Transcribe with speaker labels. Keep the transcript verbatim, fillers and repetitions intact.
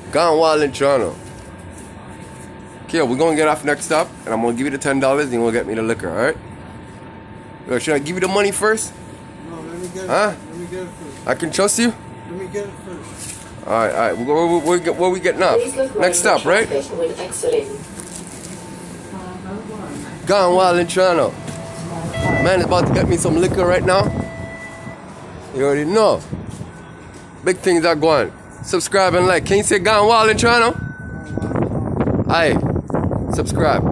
Speaker 1: Gone Wild in Toronto. Okay, we're gonna get off next stop, and I'm gonna give you the ten dollars, and you're gonna get me the liquor, alright? Yo, should I give you the money first?
Speaker 2: No, let me get it.
Speaker 1: Huh?
Speaker 2: Let me get it first.
Speaker 1: I can trust you?
Speaker 2: Let me get it first.
Speaker 1: Alright, alright. Where, where, where, where, where we getting off? Next stop, right? Gone Wild in Toronto. Man is about to get me some liquor right now. You already know. Big things are going. Subscribe and like. Can you say Gone Wild in Toronto? Aye. Subscribe.